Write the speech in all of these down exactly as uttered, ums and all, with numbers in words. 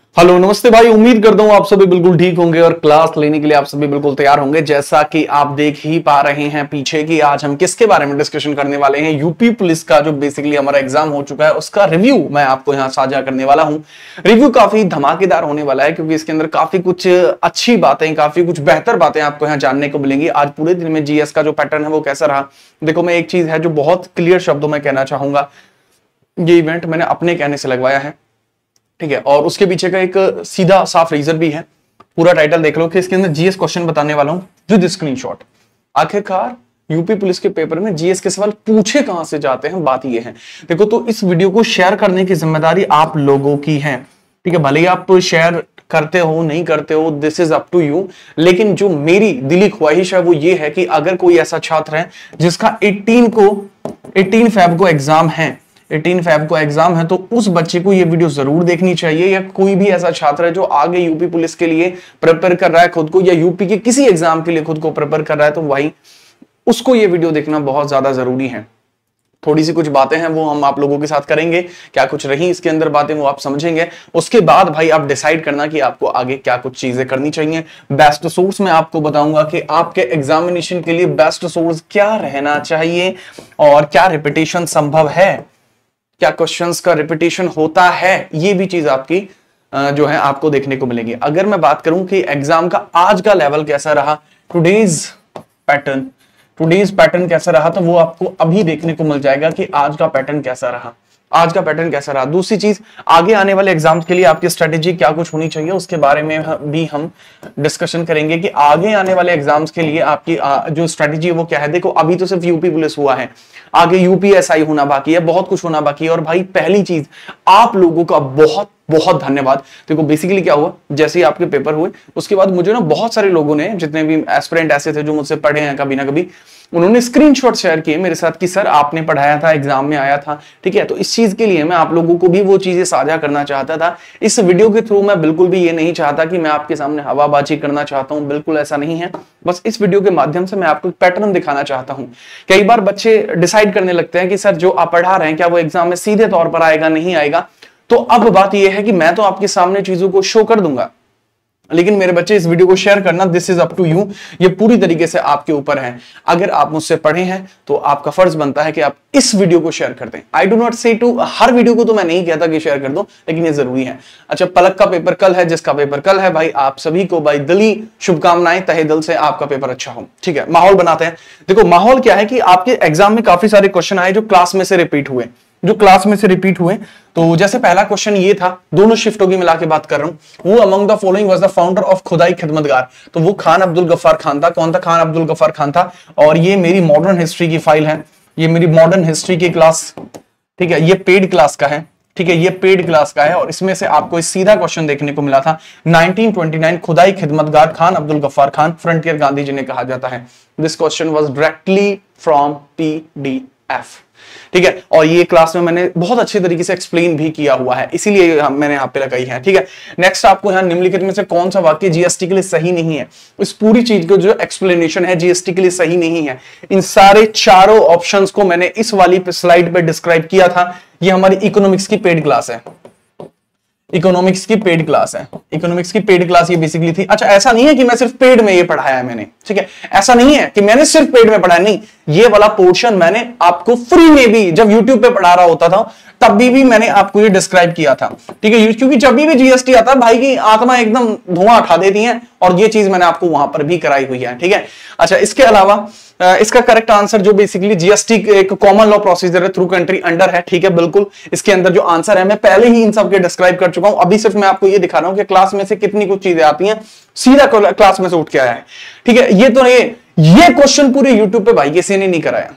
Hello नमस्ते भाई, उम्मीद करता हूं आप सभी बिल्कुल ठीक होंगे और क्लास लेने के लिए आप सभी बिल्कुल तैयार होंगे। जैसा कि आप देख ही पा रहे हैं पीछे की आज हम किसके बारे में डिस्कशन करने वाले हैं, यूपी पुलिस का जो बेसिकली हमारा एग्जाम हो चुका है उसका रिव्यू मैं आपको यहां साझा करने वाला हूं। रिव्यू काफी धमाकेदार होने वाला है क्योंकि इसके अंदर काफी कुछ अच्छी बातें, काफी कुछ बेहतर बातें आपको यहाँ जानने को मिलेंगी। आज पूरे दिन में जीएस का जो पैटर्न है वो कैसा रहा, देखो मैं एक चीज है जो बहुत क्लियर शब्दों में कहना चाहूंगा, ये इवेंट मैंने अपने कहने से लगवाया है, ठीक है, और उसके पीछे का एक सीधा साफ रीजन भी है। पूरा टाइटल देख लो कि इसके अंदर जीएस क्वेश्चन बताने वाला हूं विद स्क्रीनशॉट। आखिरकार यूपी पुलिस के पेपर में जीएस के सवाल पूछे कहां से जाते हैं, बात ये है। देखो तो इस वीडियो को शेयर करने की जिम्मेदारी आप लोगों की है, ठीक है, भले ही आप शेयर करते हो नहीं करते हो, this is up to you, लेकिन जो मेरी दिली ख्वाहिश है वो ये है कि अगर कोई ऐसा छात्र है जिसका अठारह को अठारह फरवरी को एग्जाम है अठारह फरवरी को एग्जाम है तो उस बच्चे को ये वीडियो जरूर देखनी चाहिए। या कोई भी ऐसा छात्र है जो आगे यूपी पुलिस के लिए प्रिपेयर कर रहा है खुद को, या यूपी के किसी एग्जाम के लिए खुद को प्रिपेयर कर रहा है, तो भाई उसको ये वीडियो देखना बहुत ज्यादा जरूरी है। थोड़ी सी कुछ बातें हैं वो हम आप लोगों के साथ करेंगे, क्या कुछ रही इसके अंदर बातें वो आप समझेंगे। उसके बाद भाई आप डिसाइड करना कि आपको आगे क्या कुछ चीजें करनी चाहिए। बेस्ट सोर्स मैं आपको बताऊंगा कि आपके एग्जामिनेशन के लिए बेस्ट सोर्स क्या रहना चाहिए और क्या रिपीटेशन संभव है, क्या क्वेश्चंस का रिपीटेशन होता है, ये भी चीज आपकी जो है आपको देखने को मिलेगी। अगर मैं बात करूं कि एग्जाम का आज का लेवल कैसा रहा, टुडेज पैटर्न टुडेज पैटर्न कैसा रहा, तो वो आपको अभी देखने को मिल जाएगा कि आज का पैटर्न कैसा रहा आज का पैटर्न कैसा रहा। दूसरी चीज, आगे आने वाले एग्जाम्स के लिए आपकी स्ट्रेटेजी क्या कुछ होनी चाहिए, उसके बारे में भी हम डिस्कशन करेंगे कि आगे आने वाले एग्जाम्स के लिए आपकी जो स्ट्रेटेजी है वो क्या है। देखो अभी तो सिर्फ यूपी पुलिस हुआ है, आगे यूपीएसआई होना बाकी है, बहुत कुछ होना बाकी है। और भाई पहली चीज, आप लोगों का बहुत बहुत धन्यवाद। देखो बेसिकली क्या हुआ, जैसे ही आपके पेपर हुए उसके बाद मुझे ना बहुत सारे लोगों ने, जितने भी एस्पिरेंट ऐसे थे जो मुझसे पढ़े हैं कभी ना कभी, उन्होंने स्क्रीनशॉट शेयर किए मेरे साथ कि सर आपने पढ़ाया था, एग्जाम में आया था, ठीक है। तो इस चीज के लिए मैं आप लोगों को भी वो चीजें साझा करना चाहता था। इस वीडियो के थ्रू मैं बिल्कुल भी ये नहीं चाहता कि मैं आपके सामने हवाबाजी करना चाहता हूं, बिल्कुल ऐसा नहीं है। बस इस वीडियो के माध्यम से मैं आपको पैटर्न दिखाना चाहता हूं। कई बार बच्चे डिसाइड करने लगते हैं कि सर जो आप पढ़ा रहे हैं क्या वो एग्जाम में सीधे तौर पर आएगा, नहीं आएगा। तो अब बात यह है कि मैं तो आपके सामने चीजों को शो कर दूंगा, लेकिन मेरे बच्चे इस वीडियो को शेयर करना, this is up to you, ये पूरी तरीके से आपके ऊपर है। अगर आप मुझसे पढ़े हैं तो आपका फर्ज बनता है कि आप इस वीडियो को शेयर कर दें। I do not say to, हर वीडियो को तो मैं नहीं कहता कि शेयर कर दो, लेकिन ये जरूरी है। अच्छा, पलक का पेपर कल है, जिसका पेपर कल है भाई आप सभी को भाई दिली शुभकामनाएं, तहे दिल से आपका पेपर अच्छा हो, ठीक है। माहौल बनाते हैं। देखो माहौल क्या है कि आपके एग्जाम में काफी सारे क्वेश्चन आए जो क्लास में से रिपीट हुए जो क्लास में से रिपीट हुए तो जैसे पहला क्वेश्चन ये था, दोनों शिफ्टों की मिला के बात कर रहा हूं, वो among the following was the founder of Khudai Khidmatgar, तो वो खान अब्दुल गफ्फार खान था। कौन था? खान अब्दुल गफ्फार खान था। और ये मेरी मॉडर्न हिस्ट्री की फाइल है, ये मेरी मॉडर्न हिस्ट्री की क्लास, ठीक है, ये पेड क्लास का है, ठीक है, ये पेड क्लास का है। और इसमें से आपको इस सीधा क्वेश्चन देखने को मिला था, nineteen twenty nine Khudai Khidmatgar Khan Abdul Ghaffar Khan, frontier Gandhi जिन्हें कहा जाता है। This question was directly from PDF, ठीक है। और ये क्लास में मैंने बहुत अच्छे तरीके से एक्सप्लेन भी किया हुआ है, इसीलिए मैंने यहाँ पे लगाई है, ठीक है। नेक्स्ट आपको यहाँ निम्नलिखित में से कौन सा वाक्य जीएसटी के लिए सही नहीं है, इस पूरी चीज को जो एक्सप्लेनेशन है जीएसटी के लिए सही नहीं है, इन सारे चारों ऑप्शंस को मैंने इस वाली स्लाइड पे डिस्क्राइब किया था। ये हमारी इकोनॉमिक्स की पेड क्लास है, इकोनॉमिक्स की पेड क्लास है, इकोनॉमिक्स की पेड क्लास ये बेसिकली थी। अच्छा, ऐसा नहीं है कि मैं सिर्फ पेड में ये पढ़ाया है मैंने, ठीक है, ऐसा नहीं है कि मैंने सिर्फ पेड में पढ़ाया, नहीं, ये वाला पोर्शन मैंने आपको फ्री में भी जब यूट्यूब पे पढ़ा रहा होता था तब भी, भी मैंने आपको ये डिस्क्राइब किया था, ठीक है। क्योंकि जब भी, भी जीएसटी आता है भाई की आत्मा एकदम धुआं उठा देती है, और ये चीज मैंने आपको वहां पर भी कराई हुई है, ठीक है। अच्छा, इसके अलावा इसका करेक्ट आंसर जो बेसिकली जीएसटी एक कॉमन लॉ प्रोसीजर है थ्रू कंट्री अंडर है, ठीक है, बिल्कुल। इसके अंदर जो आंसर है मैं पहले ही इन सब के डिस्क्राइब कर चुका हूं, अभी सिर्फ मैं आपको ये दिखा रहा हूं कि क्लास में से कितनी कुछ चीजें आती हैं, सीधा क्लास में से उठ के आया है, ठीक है। ये तो ये ये क्वेश्चन पूरे यूट्यूब पे भाई किसी ने नहीं कराया,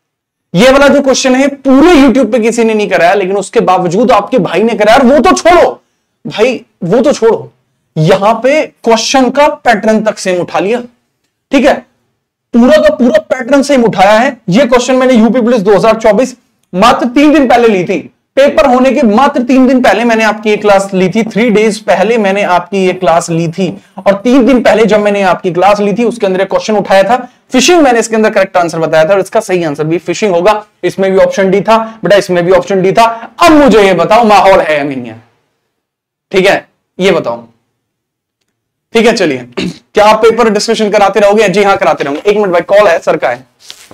ये वाला जो क्वेश्चन है पूरे यूट्यूब पे किसी ने नहीं कराया, लेकिन उसके बावजूद आपके भाई ने कराया। वो तो छोड़ो भाई, वो तो छोड़ो, यहां पे क्वेश्चन का पैटर्न तक सेम उठा लिया, ठीक है, पूरा का पूरा पैटर्न सेम उठाया है। ये क्वेश्चन मैंने यूपी पुलिस दो हज़ार चौबीस मात्र तीन दिन पहले ली थी, पेपर होने के मात्र तीन दिन पहले मैंने आपकी ये क्लास ली थी, थ्री डेज पहले मैंने आपकी ये क्लास ली थी। और तीन दिन पहले जब मैंने आपकी क्लास ली थी उसके अंदर क्वेश्चन उठाया था फिशिंग, मैंने इसके अंदर करेक्ट आंसर बताया था और इसका सही आंसर भी फिशिंग होगा। इसमें भी ऑप्शन डी था बेटा, इसमें भी ऑप्शन डी था। अब मुझे ये बताओ माहौल है या नहीं है, ठीक है, ये बताओ। ठीक है चलिए, क्या आप पेपर डिस्कशन कराते रहोगे? जी हाँ कराते रहोगे। एक मिनट भाई, कॉल है सर का है।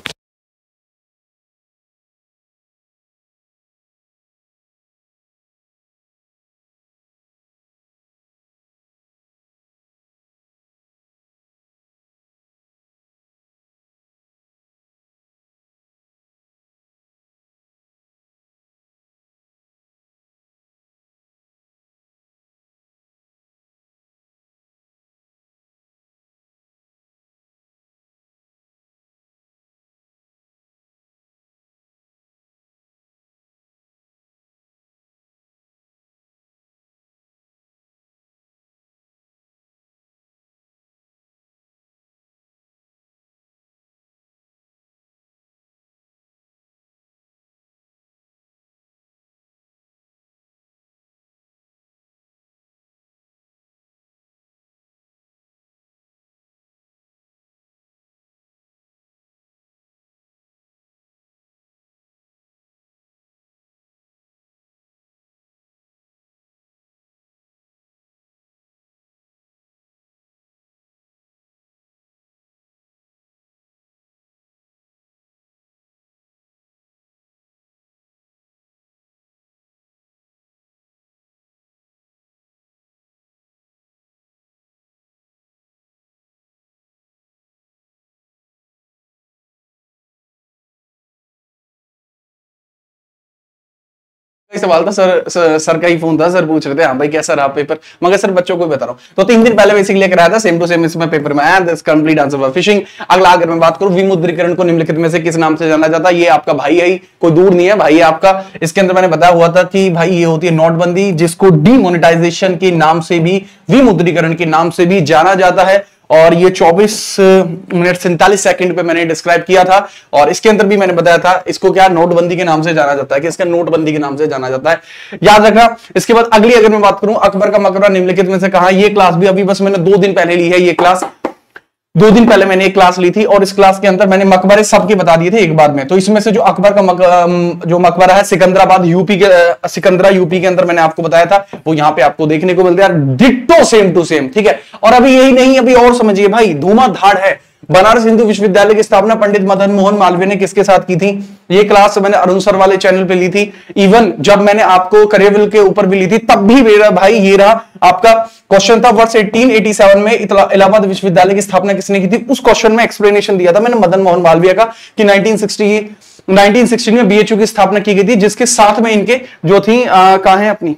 सवाल था सर, सर सर का ही फोन था। सर पूछ रहे थे हाँ भाई कैसा रहा पेपर, मगर सर बच्चों को बता रहा हूँ। तो तीन दिन पहले बेसिकली कराया था, सेम टू सेम इसमें पेपर में आया। This complete answer for fishing. अगला अगर मैं बात करूं, विमुद्रीकरण को निम्नलिखित में से किस नाम से जाना जाता है? ये आपका भाई है, कोई दूर नहीं है, भाई है आपका। इसके अंदर मैंने बताया हुआ था कि भाई ये होती है नोटबंदी, जिसको डीमोनेटाइजेशन के नाम से भी, विमुद्रीकरण के नाम से भी जाना जाता है। और ये चौबीस मिनट सैंतालीस सेकंड पे मैंने डिस्क्राइब किया था। और इसके अंदर भी मैंने बताया था इसको क्या नोटबंदी के नाम से जाना जाता है, कि इसका नोटबंदी के नाम से जाना जाता है, याद रखना। इसके बाद अगली अगर मैं बात करूं, अकबर का मकबरा निम्नलिखित में से कहा? ये क्लास भी अभी बस मैंने दो दिन पहले ली है। ये क्लास दो दिन पहले मैंने एक क्लास ली थी और इस क्लास के अंदर मैंने मकबरे सबके बता दिए थे एक बार में। तो इसमें से जो अकबर का मक, जो मकबरा है सिकंदराबाद यूपी के, सिकंदरा यूपी के अंदर मैंने आपको बताया था, वो यहाँ पे आपको देखने को मिलता है डिट्टो सेम टू सेम। ठीक है, और अभी यही नहीं, अभी और समझिए भाई, धुआंधार है। बनारस हिंदू विश्वविद्यालय की स्थापना पंडित मदन मोहन मालवीय ने किसके साथ की थी? ये क्लास मैंने अरुण सर वाले चैनल पे ली थी। इवन जब मैंने आपको करेविल के ऊपर भी ली थी तब भी मेरा भाई ये रहा आपका क्वेश्चन था। वर्ष अठारह सौ सत्तासी में इलाहाबाद विश्वविद्यालय की स्थापना किसने की थी? उस क्वेश्चन में एक्सप्लेनेशन दिया था मैंने मदन मोहन मालवीय का कि नाइनटीन सिक्सटी नाइनटीन सिक्सटी में बीएचयू की स्थापना की गई थी, जिसके साथ में इनके जो थी कहां है अपनी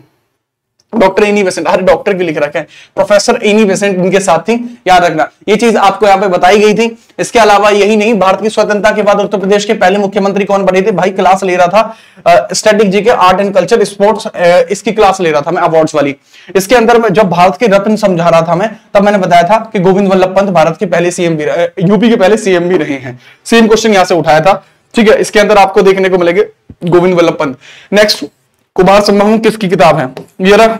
डॉक्टर एनी बेसेंट, हर डॉक्टर भी लिख रखा है, प्रोफेसर एनी बेसेंट इनके साथ थी, याद रखना। ये चीज आपको यहाँ पे बताई गई थी। इसके अलावा यही नहीं, भारत की स्वतंत्रता के बाद उत्तर प्रदेश के पहले मुख्यमंत्री कौन बने थे? भाई क्लास ले रहा था static G K art and culture sports, इसकी क्लास ले रहा था मैं, अवार्ड्स वाली। इसके अंदर में जब भारत के रत्न समझा रहा था मैं, तब मैंने बताया था कि गोविंद वल्लभ पंत भारत के पहले सीएम भी रहे, यूपी के पहले सीएम भी रहे हैं। सेम क्वेश्चन यहां से उठाया था। ठीक है, इसके अंदर आपको देखने को मिलेंगे गोविंद वल्लभ पंत। नेक्स्ट, कुमार संभवम किसकी किताब है? ये रहा।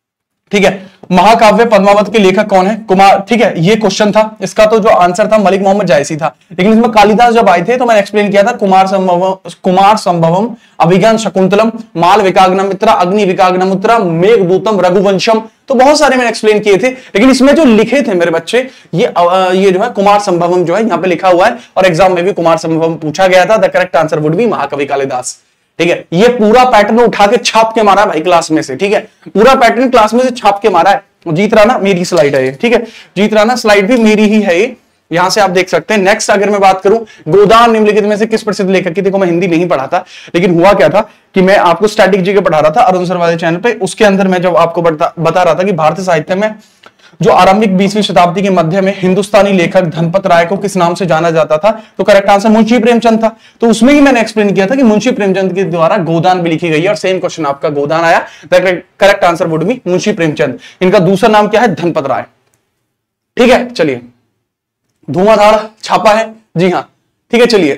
ठीक है, महाकाव्य पद्मावत के लेखक कौन है? कुमार। ठीक है, ये क्वेश्चन था, इसका तो जो आंसर था मलिक मोहम्मद जायसी था, लेकिन इसमें कालिदास जब आए थे तो मैंने एक्सप्लेन किया था कुमार संभवम, कुमार संभवम, अभिज्ञान शकुंतलम, माल विकाग्नमित्रा, अग्नि विकाग्नमित्रा, मेघदूतम, रघुवंशम, तो बहुत सारे मैंने एक्सप्लेन किए थे। लेकिन इसमें जो लिखे थे मेरे बच्चे, ये ये जो है कुमार संभवम जो है यहाँ पे लिखा हुआ है, और एग्जाम में भी कुमार संभवम पूछा गया था। The correct answer would be Mahakavi Kalidas. ठीक है, ये पूरा पैटर्न उठा के छाप के मारा भाई क्लास में से। ठीक है, पूरा पैटर्न क्लास में से छाप के मारा है। जीत रहा ना, मेरी स्लाइड है ये। ठीक है, जीत रहा ना, स्लाइड भी मेरी ही है ये, यहां से आप देख सकते हैं। नेक्स्ट अगर मैं बात करूं, गोदान निम्नलिखित में से किस प्रसिद्ध लेखक की? देखो मैं हिंदी नहीं पढ़ा था, लेकिन हुआ क्या था कि मैं आपको स्टैटिक जी के पढ़ा रहा था अरुण सर वाले चैनल पे। उसके अंदर मैं जब आपको बता, बता रहा था कि भारतीय साहित्य में जो आरंभिक बीसवीं शताब्दी के मध्य में हिंदुस्तानी लेखक धनपत राय को किस नाम से जाना जाता था, तो करेक्ट आंसर मुंशी प्रेमचंद था। तो उसमें ही मैंने एक्सप्लेन किया था कि मुंशी प्रेमचंद के द्वारा गोदान भी लिखी गई है, और सेम क्वेश्चन आपका गोदान आया। Correct answer would be Munshi Premchand. इनका दूसरा नाम क्या है? धनपत राय। ठीक है, चलिए, धुआंधार छापा है, जी हाँ। ठीक है, चलिए,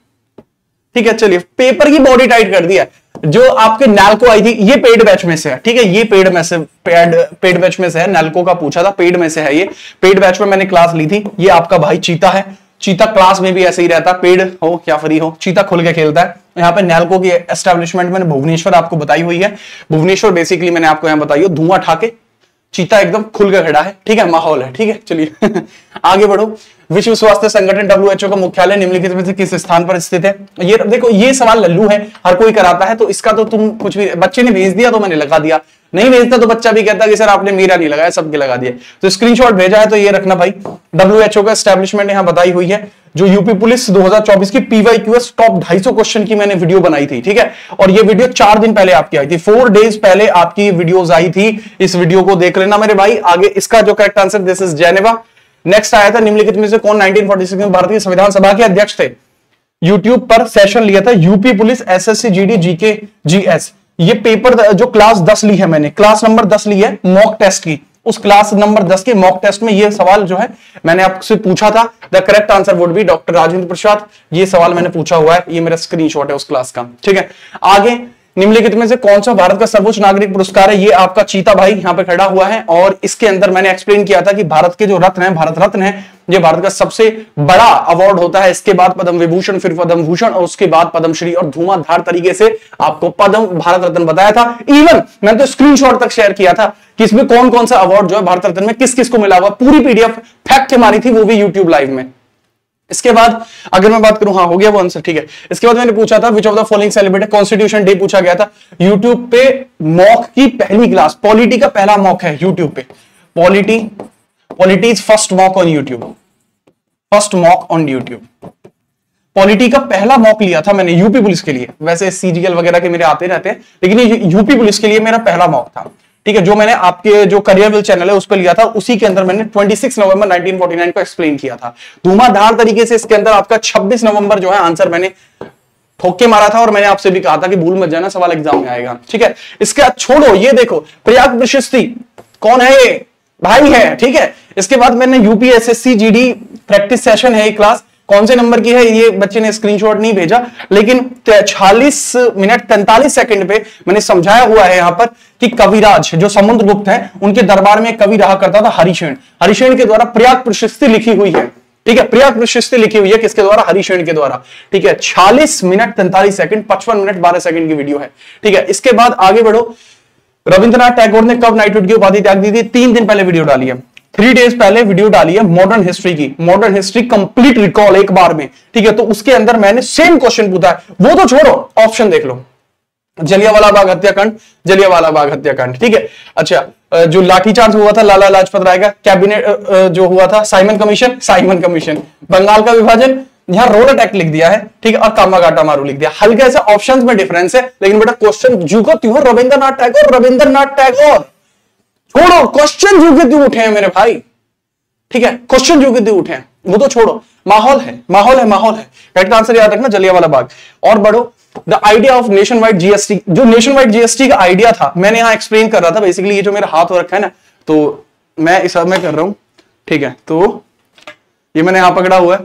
ठीक है, चलिए, पेपर की बॉडी टाइट कर दिया। जो आपके नैल्को आई थी, ये पेड बैच में से है। ठीक है, ये पेड में से पेड पेड बैच में से है, नैल्को का पूछा था, पेड में से है। ये पेड बैच में मैंने क्लास ली थी। ये आपका भाई चीता है, चीता क्लास में भी ऐसे ही रहता, पेड हो या फ्री हो, चीता खुल के खेलता है। यहाँ पे नैल्को की एस्टेब्लिशमेंट मैंने भुवनेश्वर आपको बताई हुई है। भुवनेश्वर बेसिकली मैंने आपको यहाँ बताई हो, धुआं ठाके चीता एकदम खुल कर खड़ा है, ठीक है, माहौल है, ठीक है। चलिए आगे बढ़ो। विश्व स्वास्थ्य संगठन डब्ल्यू एच ओ का मुख्यालय निम्नलिखित में से किस स्थान पर स्थित है? ये देखो, ये सवाल लल्लू है, हर कोई कराता है, तो इसका तो तुम कुछ भी, बच्चे ने भेज दिया तो मैंने लगा दिया, नहीं भेजता तो बच्चा भी कहता कि सर आपने मेरा नहीं लगाया, सबके लगा दिए। तो स्क्रीनशॉट भेजा है तो ये रखना भाई। डब्ल्यू एच ओ का एस्टैब्लिशमेंट यहां बताई हुई है। जो यूपी पुलिस दो हज़ार चौबीस की पीवाईक्यूएस टॉप दो सौ पचास क्वेश्चन की मैंने वीडियो बनाई थी, ठीक है, और ये वीडियो चार दिन पहले आपकी आई थी, फोर डेज पहले आपकी वीडियोस आई थी। इस वीडियो को देख लेना मेरे भाई। आगे इसका जो correct answer, this is Geneva. Next आया था, निम्नलिखित में से कौन नाइनटीन फोर्टी सिक्स में भारतीय संविधान सभा के अध्यक्ष थे? यूट्यूब पर सेशन लिया था UP police SSC GD GK GS. ये पेपर जो क्लास दस ली है मैंने, क्लास नंबर दस ली है मॉक टेस्ट की, उस क्लास नंबर दस के मॉक टेस्ट में ये सवाल जो है मैंने आपसे पूछा था। The correct answer would be doctor Rajendra Prasad. ये सवाल मैंने पूछा हुआ है, ये मेरा स्क्रीनशॉट है उस क्लास का, ठीक है। आगे, निम्नलिखित में से कौन सा भारत का सर्वोच्च नागरिक पुरस्कार है? ये आपका चीता भाई यहाँ पे खड़ा हुआ है, और इसके अंदर मैंने एक्सप्लेन किया था कि भारत के जो रत्न है, भारत रत्न है, ये भारत का सबसे बड़ा अवार्ड होता है। इसके बाद पद्म विभूषण, फिर पद्म भूषण, और उसके बाद पद्मश्री, और धुआंधार तरीके से आपको पद्म भारत रत्न बताया था। इवन मैंने तो स्क्रीनशॉट तक शेयर किया था कि इसमें कौन कौन सा अवार्ड जो है भारत रत्न में किस किस को मिला हुआ, पूरी पीडीएफ फैक्ट मारी थी, वो भी यूट्यूब लाइव में। इसके बाद अगर मैं बात करूं, हाँ हो गया वो आंसर, ठीक है। इसके बाद मैंने पूछा था which of the following celebrated constitution day, पूछा गया था। यूट्यूब पे मॉक की पहली क्लास, पॉलिटी का पहला मॉक है यूट्यूब पे, polity polities first mock on YouTube, first mock on YouTube. Polity का पहला मॉक लिया था मैंने यूपी पुलिस के लिए, वैसे सीजीएल वगैरह के मेरे आते रहते हैं, लेकिन ये यूपी पुलिस के लिए मेरा पहला मॉक था, ठीक है, जो मैंने आपके जो करियरविल चैनल है उस पर लिया था। उसी के अंदर मैंने छब्बीस नवंबर नाइनटीन फोर्टी नाइन को एक्सप्लेन किया था धुआंधार तरीके से। इसके अंदर आपका छब्बीस नवंबर जो है आंसर मैंने ठोक के मारा था, और मैंने आपसे भी कहा था कि भूल मत जाना, सवाल एग्जाम में आएगा, ठीक है। इसके बाद छोड़ो, ये देखो प्रयाग प्रशस्ति कौन है? ये भाई है, ठीक है। इसके बाद मैंने यूपीएसएससी जीडी प्रैक्टिस सेशन है, एक क्लास कौन से नंबर की है, ये बच्चे ने स्क्रीनशॉट नहीं भेजा, लेकिन छियालीस मिनट तैंतालीस सेकंड पे मैंने समझाया हुआ है यहां पर कि कविराज जो समुद्रगुप्त हैं, उनके दरबार में कवि रहा करता था हरिशेन, हरिशेन के द्वारा प्रयाग प्रशस्ति लिखी हुई है, ठीक है, प्रयाग प्रशस्ति लिखी हुई है किसके द्वारा? हरिशेन के द्वारा, ठीक है। छियालीस मिनट तैंतालीस सेकंड, पचपन मिनट बारह सेकंड की वीडियो है, ठीक है। इसके बाद आगे बढ़ो। रविंद्रनाथ टैगोर ने कब नाइटहुड की उपाधि त्याग दी थी? तीन दिन पहले वीडियो डाली है, थ्री डेज पहले वीडियो डाली है मॉडर्न हिस्ट्री की, मॉडर्न हिस्ट्री कंप्लीट रिकॉल एक बार में, ठीक है। तो उसके अंदर मैंने सेम क्वेश्चन पूछा है, वो तो छोड़ो, ऑप्शन देख लो। जलियांवाला बाग हत्याकांड, जलियांवाला बाग हत्याकांड, ठीक है। अच्छा, जो लाठीचार्ज हुआ था लाला लाजपत राय का, कैबिनेट जो हुआ था Simon commission, Simon commission, Bengal का विभाजन, यहां रोल अटैक लिख दिया है, ठीक है, और कामागाटा मारू लिख दिया। हल्के से ऑप्शंस में डिफरेंस है, लेकिन बेटा क्वेश्चन जू को त्यों रविंद्रनाथ टैगोर, रविंद्रनाथ टैगोर, छोड़ो क्वेश्चन जो के त्यों उठे हैं मेरे भाई, ठीक है, क्वेश्चन जो के त्यों उठे हैं वो तो छोड़ो, माहौल है, माहौल है, माहौल है। करेक्ट आंसर याद रखना, जलियांवाला बाग। और बढ़ो, the idea of nationwide GST, जो नेशन वाइड जीएसटी का आइडिया था मैंने यहां एक्सप्लेन कर रहा था। बेसिकली ये जो मेरा हाथ हो रखा है ना, तो मैं इस में कर रहा हूं, ठीक है, तो ये मैंने यहां पकड़ा हुआ है,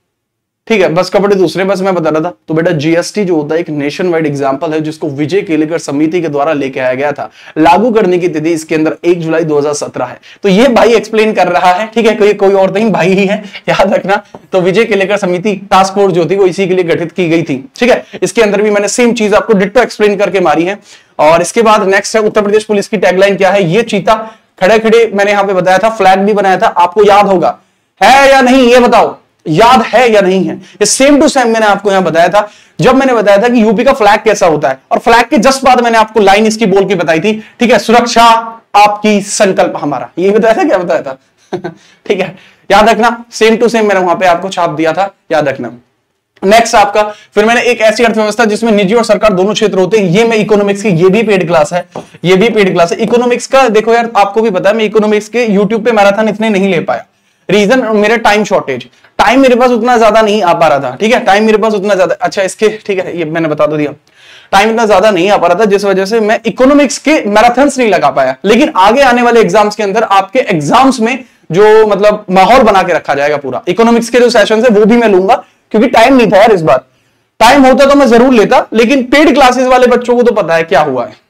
ठीक है, बस कपड़े दूसरे, बस मैं बता रहा था। तो बेटा जीएसटी जो होता है एक नेशन वाइड एग्जांपल है, जिसको विजय केलेकर समिति के द्वारा लेके आया गया था। लागू करने की तिथि इसके अंदर एक जुलाई दो हज़ार सत्रह है। तो ये भाई एक्सप्लेन कर रहा है, ठीक है, कोई कोई और नहीं, भाई ही है, याद रखना। तो विजय केलेकर समिति टास्क फोर्स जो थी वो इसी के लिए गठित की गई थी, ठीक है। इसके अंदर भी मैंने सेम चीज आपको डिट्टो एक्सप्लेन करके मारी है। और इसके बाद नेक्स्ट है उत्तर प्रदेश पुलिस की टैगलाइन क्या है? ये चीता खड़े खड़े मैंने यहां पे बताया था, फ्लैग भी बनाया था, आपको याद होगा, है या नहीं ये बताओ, याद है या नहीं है? ये सेम टू सेम मैंने आपको यहां बताया था, जब मैंने बताया था कि यूपी का फ्लैग कैसा होता है, और फ्लैग के जस्ट बाद मैंने आपको लाइन इसकी बोल के बताई थी, ठीक है, सुरक्षा आपकी संकल्प हमारा, ये बताया था, क्या बताया था? ठीक है, याद रखना, सेम टू सेम मैंने वहां पे आपको छाप दिया था, याद रखना। नेक्स्ट आपका, फिर मैंने एक ऐसी अर्थव्यवस्था जिसमें निजी और सरकार दोनों क्षेत्र होते हैं, ये मैं इकोनॉमिक्स की, ये भी पेड क्लास है, ये भी पेड क्लास है इकोनॉमिक्स का। देखो यार, आपको भी पता है मैं इकोनॉमिक्स के यूट्यूब पे मैराथन इतने नहीं ले पाया, रीजन मेरे टाइम शॉर्टेज, टाइम मेरे पास उतना ज्यादा नहीं आ पा रहा था, ठीक है, टाइम मेरे पास उतना ज्यादा, अच्छा इसके, ठीक है, ये मैंने बता दो दिया, टाइम इतना ज्यादा नहीं आ पा रहा था, जिस वजह से मैं इकोनॉमिक्स के मैराथन्स नहीं लगा पाया। लेकिन आगे आने वाले एग्जाम्स के अंदर आपके एग्जाम्स में जो मतलब माहौल बना के रखा जाएगा पूरा, इकोनॉमिक्स के जो सेशन है वो भी मैं लूंगा, क्योंकि टाइम नहीं था यार इस बार। टाइम होता तो मैं जरूर लेता, लेकिन पेड क्लासेस वाले बच्चों को तो पता है क्या हुआ है,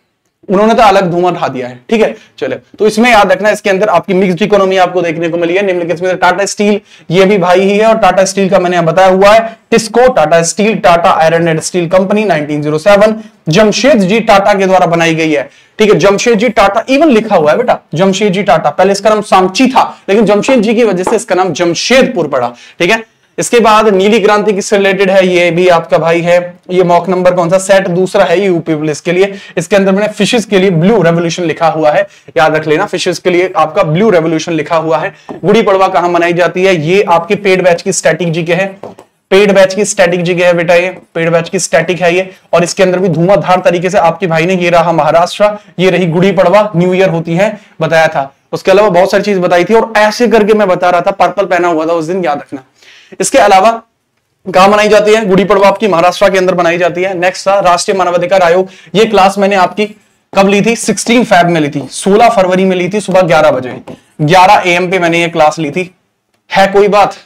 उन्होंने तो अलग धुआं उठा दिया है, ठीक है। चलो, तो इसमें याद रखना, इसके अंदर आपकी मिक्स्ड इकोनॉमी आपको देखने को मिली है। निम्नलिखित में टाटा स्टील, ये भी भाई ही है, और टाटा स्टील का मैंने बताया हुआ है TISCO, Tata steel, Tata iron and steel company nineteen O seven, Jamshedji Tata के द्वारा बनाई गई है, ठीक है। जमशेदजी टाटा इवन लिखा हुआ है बेटा, जमशेदजी टाटा, पहले इसका नाम सांची था, लेकिन जमशेद जी की वजह से इसका नाम जमशेदपुर पड़ा, ठीक है। इसके बाद नीली क्रांति किससे रिलेटेड है, ये भी आपका भाई है, ये मॉक नंबर कौन सा, सेट दूसरा है यूपी पुलिस के लिए। इसके अंदर मैंने फिशेस के लिए ब्लू रेवोल्यूशन लिखा हुआ है, याद रख लेना, फिशेस के लिए आपका ब्लू रेवोल्यूशन लिखा हुआ है। गुड़ी पड़वा कहां मनाई जाती है, ये आपके पेड बैच की स्टैटिक जी के है, पेड बैच की स्टैटिक जी के है बेटा, ये पेड बैच की स्टैटिक है ये। और इसके अंदर भी धुआंधार तरीके से आपके भाई ने, ये रहा महाराष्ट्र, ये रही गुड़ी पड़वा, न्यू ईयर होती है, बताया था। उसके अलावा बहुत सारी चीज बताई थी, और ऐसे करके मैं बता रहा था, पर्पल पहना हुआ था उस दिन, याद रखना। इसके अलावा कहां मनाई जाती है गुड़ी पड़वा, आपकी महाराष्ट्र के अंदर बनाई जाती है। नेक्स्ट था राष्ट्रीय मानवाधिकार आयोग, ये क्लास मैंने आपकी कब ली थी, सोलह फेब में ली थी, सोलह फरवरी में ली थी, सुबह ग्यारह बजे, ग्यारह ए एम पे मैंने ये क्लास ली थी। है कोई बात,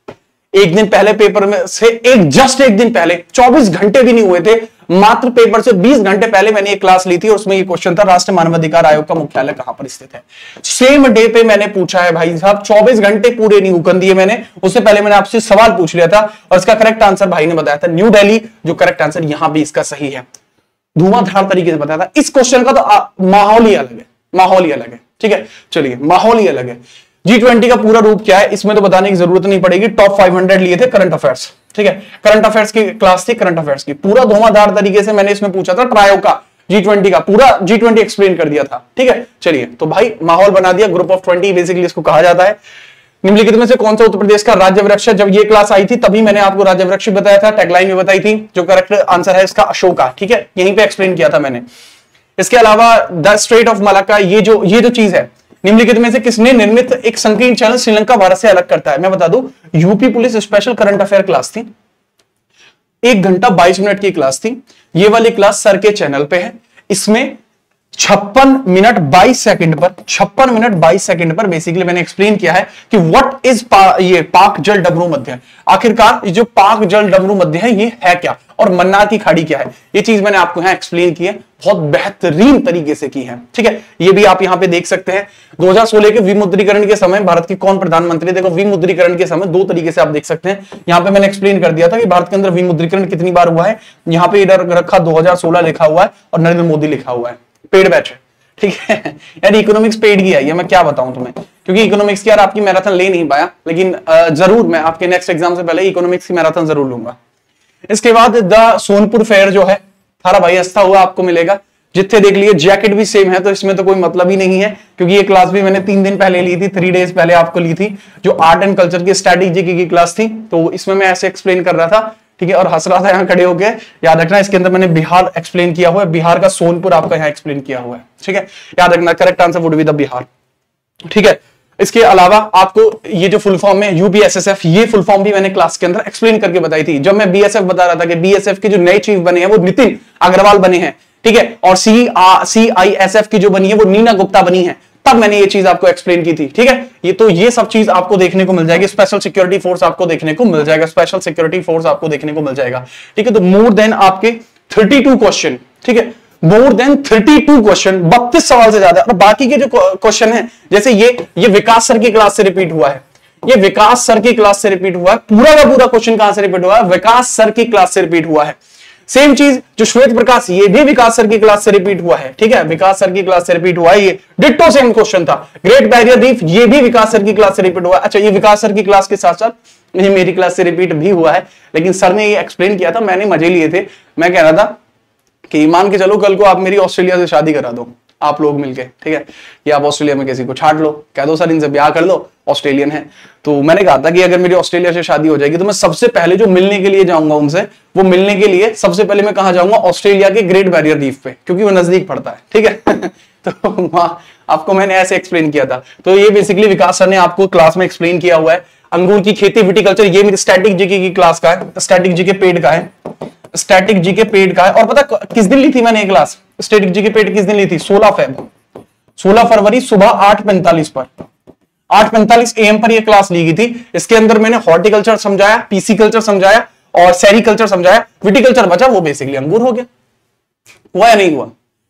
एक दिन पहले पेपर में से, एक जस्ट एक दिन पहले, चौबीस घंटे भी नहीं हुए थे, मात्र पेपर से बीस घंटे पहले मैंने ये क्लास ली थी, और उसमें ये क्वेश्चन था राष्ट्रीय मानवाधिकार आयोग का मुख्यालय कहां पर स्थित है। सेम डे पे मैंने पूछा है भाई साहब, चौबीस घंटे पूरे नहीं हुकन दिए मैंने, उससे पहले मैंने आपसे सवाल पूछ लिया था, और इसका करेक्ट आंसर भाई ने बताया था न्यू दिल्ली, जो करेक्ट आंसर यहां भी इसका सही है, धुआंधार तरीके से बताया था। इस क्वेश्चन का तो माहौल ही अलग है, माहौल ही अलग है, ठीक है। चलिए, माहौल ही अलग है। जी ट्वेंटी का पूरा रूप क्या है, इसमें तो बताने की जरूरत नहीं पड़ेगी, टॉप फाइव हंड्रेड लिए थे करंट अफेयर्स, ठीक है। करंट अफेयर्स की क्लास थी, करंट अफेयर्स की, पूरा धुआंधार तरीके से मैंने इसमें पूछा था ट्रायो का, जी ट्वेंटी का पूरा जी ट्वेंटी एक्सप्लेन कर दिया था, ठीक है। चलिए, तो भाई माहौल बना दिया, ग्रुप ऑफ ट्वेंटी बेसिकली इसको कहा जाता है। निम्नलिखित में से कौन सा उत्तर प्रदेश का राज्य वृक्ष है, जब ये क्लास आई थी तभी मैंने आपको राज्य वृक्ष बताया था, टैगलाइन में बताई थी, जो करेक्ट आंसर है इसका अशोका, ठीक है, यहीं पे एक्सप्लेन किया था मैंने। इसके अलावा द स्ट्रेट ऑफ मलाक्का, ये जो ये जो चीज है, निम्नलिखित में से किसने निर्मित एक संकीर्ण चैनल श्रीलंका भारत से अलग करता है। मैं बता दूं, UP police special current affair class थी, एक घंटा बाईस मिनट की क्लास थी, ये वाली क्लास सर के चैनल पे है। इसमें छप्पन मिनट बाईस सेकंड पर छप्पन मिनट बाईस सेकंड पर बेसिकली मैंने एक्सप्लेन किया है कि व्हाट इज पा, ये पाक जल डमरू मध्य, आखिरकार ये जो पाक जल डमरू मध्य है ये है क्या, और मन्नार की खाड़ी क्या है, ये चीज मैंने आपको यहां एक्सप्लेन की है, बहुत बेहतरीन तरीके से की है, ठीक है। ये भी आप यहां पे देख सकते हैं। दो हज़ार सोलह के विमुद्रीकरण के समय भारत के कौन प्रधानमंत्री, देखो विमुद्रीकरण के समय दो तरीके से आप देख सकते हैं, यहां पे मैंने एक्सप्लेन कर दिया था कि भारत के अंदर विमुद्रीकरण कितनी बार हुआ है, यहां पे इधर रखा दो हज़ार सोलह लिखा हुआ है और नरेंद्र मोदी लिखा हुआ है, पेड बैच है, ठीक है। यार इकोनॉमिक्स पेड की है, मैं क्या बताऊं तुम्हें, क्योंकि इकोनॉमिक्स की यार आपकी मैराथन ले नहीं पाया, लेकिन जरूर मैं आपके नेक्स्ट एग्जाम से पहले इकोनॉमिक्स की मैराथन जरूर लूंगा। इसके बाद द सोनपुर फेयर जो है, थारा भाई हंसता हुआ आपको मिलेगा, जितने देख लिए जैकेट भी सेम है, तो इसमें तो कोई मतलब ही नहीं है, क्योंकि ये क्लास भी मैंने तीन दिन पहले ली थी, थ्री डेज पहले आपको ली थी, जो आर्ट एंड कल्चर की स्ट्रैटेजी की क्लास थी, तो इसमें मैं ऐसे एक्सप्लेन कर रहा था, ठीक है, और हंस रहा था यहाँ खड़े होके। याद रखना, इसके अंदर मैंने बिहार एक्सप्लेन किया हुआ है, बिहार का सोनपुर आपका यहाँ एक्सप्लेन किया हुआ है, ठीक है। याद रखना, correct answer would be the Bihar, ठीक है। इसके अलावा आपको ये जो फुल फॉर्म है यूपीएसएसएफ, ये फुल फॉर्म भी मैंने क्लास के अंदर एक्सप्लेन करके बताई थी, जब मैं बीएसएफ बता रहा था कि बीएसएफ के जो नए चीफ बने हैं वो नितिन अग्रवाल बने हैं, ठीक है, और सी सी आई एस एफ की जो बनी है वो नीना गुप्ता बनी है, तब मैंने ये चीज आपको एक्सप्लेन की थी, ठीक है। ये तो ये सब चीज आपको देखने को मिल जाएगी, स्पेशल सिक्योरिटी फोर्स आपको देखने को मिल जाएगा, स्पेशल सिक्योरिटी फोर्स आपको देखने को मिल जाएगा, ठीक है। तो मोर देन आपके बत्तीस क्वेश्चन, ठीक है, मोर देन बत्तीस क्वेश्चन, बत्तीस सवाल से ज्यादा। और बाकी के जो क्वेश्चन है, जैसे ये ये विकास सर की क्लास से रिपीट हुआ है, ये विकास सर की क्लास से रिपीट हुआ है, पूरा का पूरा क्वेश्चन कहां से रिपीट हुआ है, विकास सर की क्लास से रिपीट हुआ है। सेम चीज जो श्वेत प्रकाश, ये भी विकास सर की क्लास से रिपीट हुआ है, ठीक है, विकास सर की क्लास से रिपीट हुआ है, ये डिट्टो सेम क्वेश्चन था। ग्रेट बैरियर रीफ, ये भी विकास सर की क्लास से रिपीट हुआ है। अच्छा, ये विकास सर की क्लास के साथ साथ ये मेरी क्लास से रिपीट भी हुआ है, लेकिन सर ने ये एक्सप्लेन किया था, मैंने मजे लिए थे। मैं कह रहा था कि मान के चलो कल को आप मेरी ऑस्ट्रेलिया से शादी करा दो, आप लोग मिलके, ठीक है, या आप ऑस्ट्रेलिया में किसी को छाट लो, कह दो सर इनसे ब्याह कर लो, ऑस्ट्रेलियन है। तो मैंने कहा था कि अगर मेरी ऑस्ट्रेलिया से शादी हो जाएगी तो मैं सबसे पहले जो मिलने के लिए जाऊंगा उनसे, वो मिलने के लिए सबसे पहले मैं कहां जाऊंगा, ऑस्ट्रेलिया के ग्रेट बैरियर रीफ पे, क्योंकि वो नजदीक पड़ता है, ठीक है। तो वहां आपको मैंने ऐसे एक्सप्लेन किया था। तो ये बेसिकली विकास सर ने आपको क्लास में एक्सप्लेन किया हुआ है। अंगूर की खेती, विटिकल्चर, ये मेरी स्टैटिक जीके की क्लास का है, स्टैटिक जीके पेड का है, स्टैटिक जीके पेड का है। और पता किस दिन ली थी मैंने ये क्लास, स्टैटिक जीके पेड किस दिन ली थी, सोलह फेब सोलह फरवरी सुबह आठ पैंतालीस पर, आठ पैंतालीस एएम पर ये क्लास ली गई थी। इसके अंदर मैंने हॉर्टिकल्चर समझाया, पीसी कल्चर समझाया और सेरिकल्चर समझाया, विटिकल्चर बचा, वो बेसिकली अंगूर हो गया। हुआ या नहीं हुआ,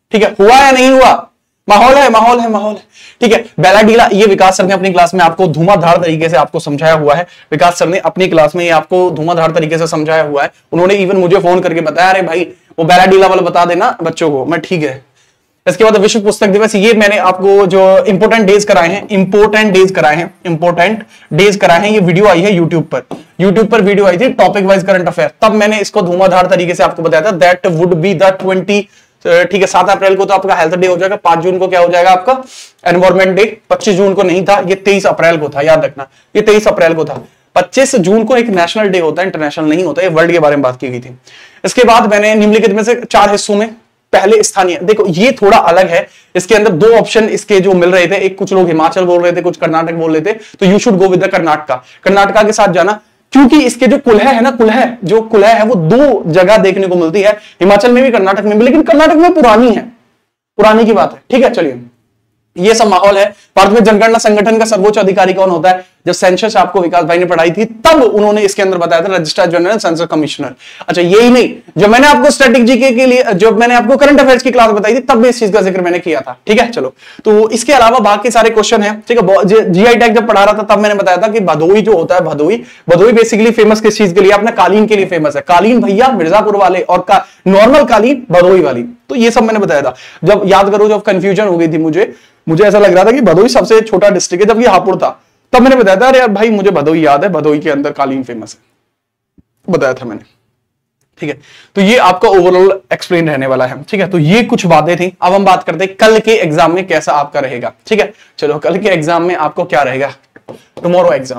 ठीक है, हुआ या नहीं हुआ? माहौल है, माहौल है, माहौल है। ठीक है, बेलाडीला, ये विकास सर ने अपनी क्लास में आपको धुआंधार तरीके से आपको समझाया हुआ है। विकास सर ने अपनी क्लास में ये आपको धुआंधार तरीके से समझाया हुआ है। उन्होंने इवन मुझे फोन करके बताया, अरे भाई वो बेलाडीला वाला बता देना बच्चों को। मैं ठीक है। इसके बाद विश्व पुस्तक दिवस, ये मैंने आपको जो इंपोर्टेंट डेज कराए हैं, इंपोर्टेंट डेज कराए हैं, इंपोर्टेंट डेज कराए हैं, ये वीडियो आई है यूट्यूब पर। यूट्यूब पर वीडियो आई थी टॉपिक वाइज करंट अफेयर, तब मैंने इसको धुआंधार तरीके से आपको बताया था। That would be the twenty, ठीक है, सात अप्रैल को तो आपका हेल्थ डे हो जाएगा, पांच जून को क्या हो जाएगा आपका एनवायरमेंट डे, पच्चीस जून को नहीं था, ये तेईस अप्रैल को था, याद रखना, ये तेईस अप्रैल को था। पच्चीस जून को एक नेशनल डे होता है, इंटरनेशनल नहीं होता, ये वर्ल्ड के बारे में बात की गई थी। इसके बाद मैंने निम्नलिखित में से चार हिस्सों में, पहले स्थानीय, देखो ये थोड़ा अलग है, इसके अंदर दो ऑप्शन इसके जो मिल रहे थे, एक कुछ लोग हिमाचल बोल रहे थे, कुछ कर्नाटक बोल रहे थे, तो you should go with the Karnataka, Karnataka के साथ जाना, क्योंकि इसके जो कुलह है ना, कुलह जो कुलह है वो दो जगह देखने को मिलती है, हिमाचल में भी कर्नाटक में भी, लेकिन कर्नाटक में पुरानी है, पुरानी की बात है। ठीक है, चलिए, ये सब माहौल है। भारत में जनगणना संगठन का सर्वोच्च अधिकारी कौन होता है? जब सेंसस आपको विकास भाई ने पढ़ाई थी तब उन्होंने इसके अंदर बताया था, रजिस्ट्रार जनरल सेंसस कमिश्नर। अच्छा, यही नहीं, जब मैंने आपको स्टैटिक जीके के लिए, जब मैंने आपको करंट अफेयर्स की क्लास बताई थी तब भी इस चीज का जिक्र मैंने किया था। ठीक है, चलो, तो इसके अलावा बाकी सारे क्वेश्चन है। ठीक है, जीआई टैग जब पढ़ा रहा था तब मैंने बताया था कि भदोई जो होता है, भदोई भदोई बेसिकली फेमस किस चीज के लिए? अपना कालीन के लिए फेमस है। कालीन भैया मिर्जापुर वाले, और का नॉर्मल कालीन भदोई वाली, तो ये सब मैंने बताया था। जब याद करो, जब कंफ्यूजन हो गई थी मुझे मुझे ऐसा लग रहा था कि भदोई सबसे छोटा डिस्ट्रिक्ट है, जबकि हापुड़ था, तब मैंने बताया था, अरे यार भाई मुझे भदोई याद है, भदोई के अंदर कालीन फेमस है, बताया था मैंने। ठीक है, तो ये आपका ओवरऑल एक्सप्लेन रहने वाला है। ठीक है, तो ये कुछ बातें थी। अब हम बात करते हैं कल के एग्जाम में कैसा आपका रहेगा। ठीक है, चलो, कल के एग्जाम में आपको क्या रहेगा? टुमारो एग्जाम,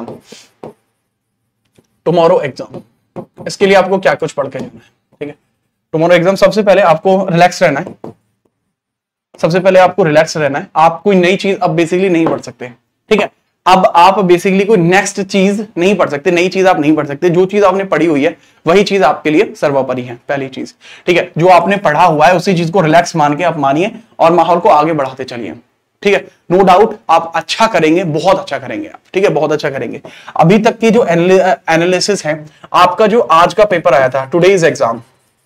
टुमारो एग्जाम, इसके लिए आपको क्या कुछ पढ़ के जाना है? ठीक है, टुमारो एग्जाम, सबसे पहले आपको रिलैक्स रहना है, सबसे पहले आपको रिलैक्स रहना है। आप कोई नई चीज अब बेसिकली नहीं पढ़ सकते। ठीक है, अब आप बेसिकली कोई नेक्स्ट चीज नहीं पढ़ सकते, नई चीज आप नहीं पढ़ सकते। जो चीज आपने पढ़ी हुई है वही चीज आपके लिए सर्वोपरि है, पहली चीज। ठीक है, जो आपने पढ़ा हुआ है उसी चीज को रिलैक्स मान के आप मानिए और माहौल को आगे बढ़ाते चलिए। ठीक है, नो डाउट आप अच्छा करेंगे, बहुत अच्छा करेंगे आप। ठीक है, बहुत अच्छा करेंगे। अभी तक की जो एनालिसिस है, आपका जो आज का पेपर आया था, टुडेज एग्जाम,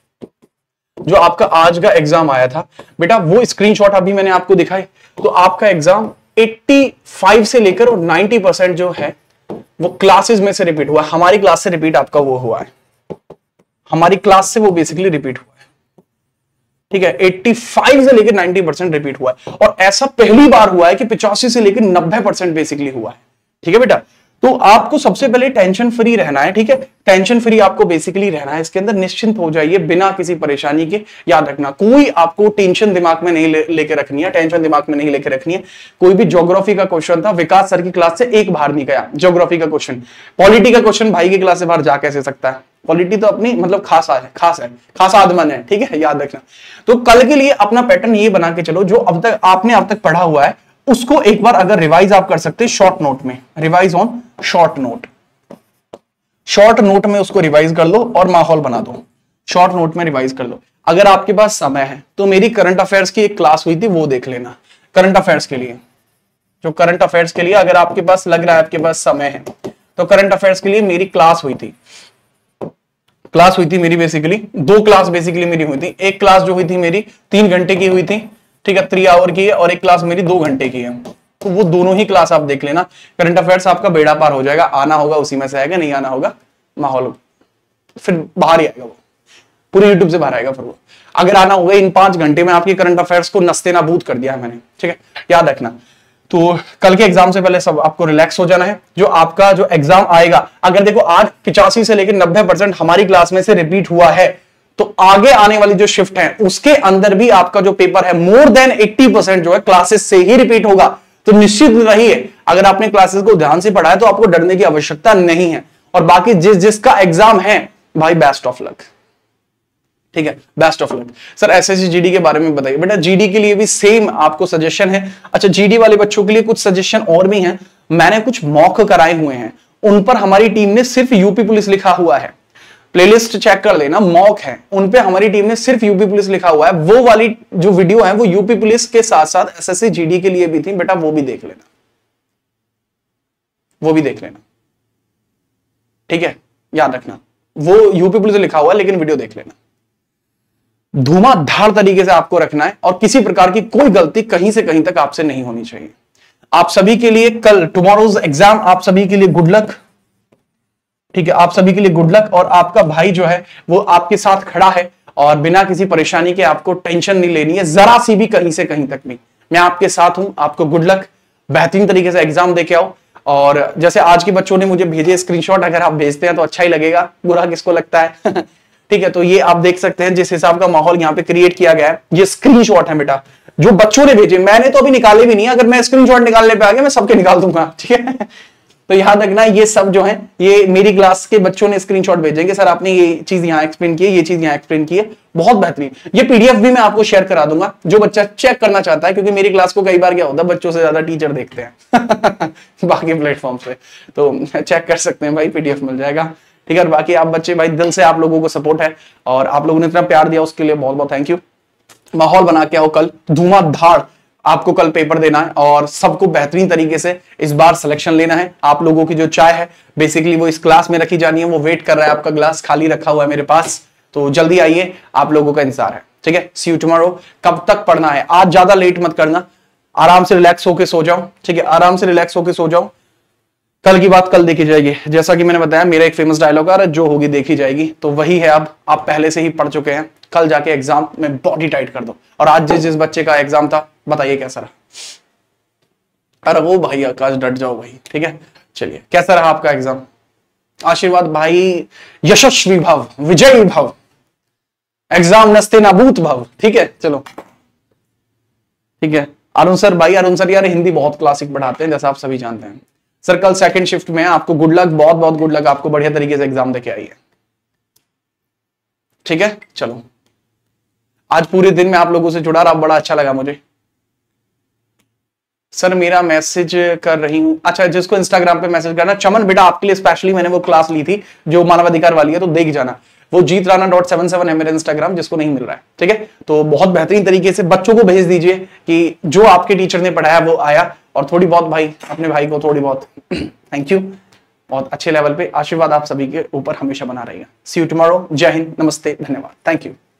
जो आपका आज का एग्जाम आया था बेटा, वो स्क्रीनशॉट अभी मैंने आपको दिखाई, तो आपका एग्जाम पचासी से लेकर और नब्बे परसेंट जो है वो क्लासेस में से रिपीट हुआ। हमारी क्लास से रिपीट आपका वो हुआ है, हमारी क्लास से वो बेसिकली रिपीट हुआ है। ठीक है, पचासी से लेकर नब्बे परसेंट रिपीट हुआ है, और ऐसा पहली बार हुआ है कि पचासी से लेकर नब्बे परसेंट बेसिकली हुआ है। ठीक है बेटा, तो आपको सबसे पहले टेंशन फ्री रहना है। ठीक है, टेंशन फ्री आपको बेसिकली रहना है, इसके अंदर निश्चिंत हो जाइए बिना किसी परेशानी के। याद रखना, कोई आपको टेंशन दिमाग में नहीं ले, लेके रखनी है, टेंशन दिमाग में नहीं लेके रखनी है। कोई भी ज्योग्राफी का क्वेश्चन था, विकास सर की क्लास से एक बाहर नहीं गया ज्योग्राफी का क्वेश्चन। पॉलिटी का क्वेश्चन भाई की क्लास से बाहर जा कैसे सकता है? पॉलिटी तो अपनी मतलब खासा है, खास है, खास आदमन है। ठीक है, याद रखना। तो कल के लिए अपना पैटर्न ये बना के चलो, जो अब तक आपने अब तक पढ़ा हुआ है उसको एक बार अगर रिवाइज आप कर सकते हैं शॉर्ट नोट में, revise on short note, short note में उसको रिवाइज कर लो और माहौल बना दो। शॉर्ट नोट में रिवाइज कर लो। अगर आपके पास समय है तो मेरी करंट अफेयर्स की एक क्लास हुई थी, वो देख लेना। करंट अफेयर्स के लिए, जो करंट अफेयर्स के लिए अगर आपके पास लग रहा है आपके पास समय है, तो करंट अफेयर्स के लिए मेरी क्लास हुई थी, क्लास हुई थी मेरी बेसिकली दो क्लास बेसिकली मेरी हुई थी। एक क्लास जो हुई थी मेरी तीन घंटे की हुई थी, ठीक है, थ्री आवर की है, और एक क्लास मेरी दो घंटे की है। तो वो दोनों ही क्लास आप देख लेना। करंट अफेयर्स आपका बेड़ा पार हो जाएगा। आना होगा उसी में से आएगा, नहीं आना होगा माहौल फिर बाहर ही आएगा, वो पूरे यूट्यूब से बाहर आएगा। फिर वो अगर आना होगा, इन पांच घंटे में आपकी करंट अफेयर्स को नस्ते नाबूद कर दिया है मैंने। ठीक है, याद रखना। तो कल के एग्जाम से पहले सब आपको रिलैक्स हो जाना है। जो आपका जो एग्जाम आएगा, अगर देखो आज पिचासी से लेकर नब्बे परसेंट हमारी क्लास में से रिपीट हुआ है, तो आगे आने वाली जो शिफ्ट है उसके अंदर भी आपका जो पेपर है मोर देन अस्सी परसेंट जो है क्लासेस से ही रिपीट होगा। तो निश्चित रहिए, अगर आपने क्लासेस को ध्यान से पढ़ा है तो आपको डरने की आवश्यकता नहीं है। और बाकी जिस जिसका एग्जाम है भाई, बेस्ट ऑफ लक। ठीक है, best of luck. Sir SSC GD के बारे में बताइए। बेटा जीडी के लिए भी सेम आपको सजेशन है। अच्छा, जीडी वाले बच्चों के लिए कुछ सजेशन और भी हैं। मैंने कुछ मॉक कराए हुए हैं, उन पर हमारी टीम ने सिर्फ यूपी पुलिस लिखा हुआ है। प्लेलिस्ट चेक कर लेना, मॉक है, उन पे हमारी टीम ने सिर्फ यूपी पुलिस लिखा हुआ है। वो वाली जो वीडियो है वो यूपी पुलिस के साथ साथ एसएससी जीडी के लिए भी थी। बेटा वो भी देख लेना, वो भी देख लेना। ठीक है, याद रखना, वो यूपी पुलिस लिखा हुआ है लेकिन वीडियो देख लेना। धुआंधार तरीके से आपको रखना है और किसी प्रकार की कोई गलती कहीं से कहीं तक आपसे नहीं होनी चाहिए। आप सभी के लिए कल टुमारोज एग्जाम, आप सभी के लिए गुड लक, ठीक है, आप सभी के लिए गुड लक। और आपका भाई जो है वो आपके साथ खड़ा है और बिना किसी परेशानी के आपको टेंशन नहीं लेनी है जरा सी भी, कहीं से कहीं तक भी। मैं आपके साथ हूं, आपको गुड लक, बेहतरीन तरीके से एग्जाम देके आओ। और जैसे आज के बच्चों ने मुझे भेजे स्क्रीनशॉट, अगर आप भेजते हैं तो अच्छा ही लगेगा, बुरा किसको लगता है ठीक है, तो ये आप देख सकते हैं जिस हिसाब का माहौल यहाँ पे क्रिएट किया गया है। ये स्क्रीनशॉट है बेटा जो बच्चों ने भेजे, मैंने तो अभी निकाले भी नहीं, अगर मैं स्क्रीनशॉट निकालने पे आ गया मैं सबके निकाल दूंगा, ठीक है तो याद रखना ये सब जो है ये मेरी क्लास के बच्चों ने स्क्रीनशॉट भेजेंगे, सर आपने ये चीज यहाँ एक्सप्लेन की है, ये चीज यहाँ एक्सप्लेन की है, बहुत बेहतरीन। ये पीडीएफ भी मैं आपको शेयर करा दूंगा जो बच्चा चेक करना चाहता है, क्योंकि मेरी क्लास को कई बार क्या होता है बच्चों से ज्यादा टीचर देखते हैं बाकी प्लेटफॉर्म पे, तो चेक कर सकते हैं भाई, पीडीएफ मिल जाएगा, ठीक है। और बाकी आप बच्चे भाई दिल से आप लोगों को सपोर्ट है और आप लोगों ने इतना प्यार दिया उसके लिए बहुत बहुत थैंक यू। माहौल बना के आओ, कल धुआंधार आपको कल पेपर देना है और सबको बेहतरीन तरीके से इस बार सिलेक्शन लेना है। आप लोगों की जो चाय है बेसिकली वो इस क्लास में रखी जानी है, वो वेट कर रहा है, आपका ग्लास खाली रखा हुआ है मेरे पास, तो जल्दी आइए, आप लोगों का इंतजार है, ठीक है। See you tomorrow. कब तक पढ़ना है, आज ज्यादा लेट मत करना, आराम से रिलैक्स होके सो जाओ, ठीक है, आराम से रिलैक्स होके सो जाओ। कल की बात कल देखी जाएगी, जैसा कि मैंने बताया मेरा एक फेमस डायलॉग आ रहा है, जो होगी देखी जाएगी, तो वही है। अब आप पहले से ही पढ़ चुके हैं, कल जाके एग्जाम में बॉडी टाइट कर दो। और आज जिस जिस बच्चे का एग्जाम था बताइए कैसा रहा, अरे वो भाई आकाश डट जाओ भाई, ठीक है। चलिए कैसा रहा आपका एग्जाम, आशीर्वाद भाई, यशस्वी भव, विजयी भव, एग्जाम नस्ते नाबूत भव, ठीक है। चलो ठीक है। अरुण सर भाई, अरुण सर यार हिंदी बहुत क्लासिक पढ़ाते हैं जैसा आप सभी जानते हैं। सर कल सेकंड शिफ्ट में आपको गुड लक, बहुत बहुत गुड लक, आपको बढ़िया तरीके से एग्जाम देके आइए, ठीक है। चलो आज पूरे दिन में आप लोगों से जुड़ा रहा, बड़ा अच्छा लगा मुझे। सर मेरा मैसेज कर रही हूं, अच्छा जिसको इंस्टाग्राम पे मैसेज करना, चमन बेटा आपके लिए स्पेशली मैंने वो क्लास ली थी जो मानवाधिकार वाली है, तो देख जाना, वो Jeet Rana dot seven seven है मेरा इंस्टाग्राम, जिसको नहीं मिल रहा है, ठीक है। तो बहुत बेहतरीन तरीके से बच्चों को भेज दीजिए कि जो आपके टीचर ने पढ़ाया वो आया, और थोड़ी बहुत भाई अपने भाई को थोड़ी बहुत थैंक यू, बहुत अच्छे लेवल पे आशीर्वाद आप सभी के ऊपर हमेशा बना रहेगा। सी यू टुमारो, जय हिंद, नमस्ते, धन्यवाद, थैंक यू।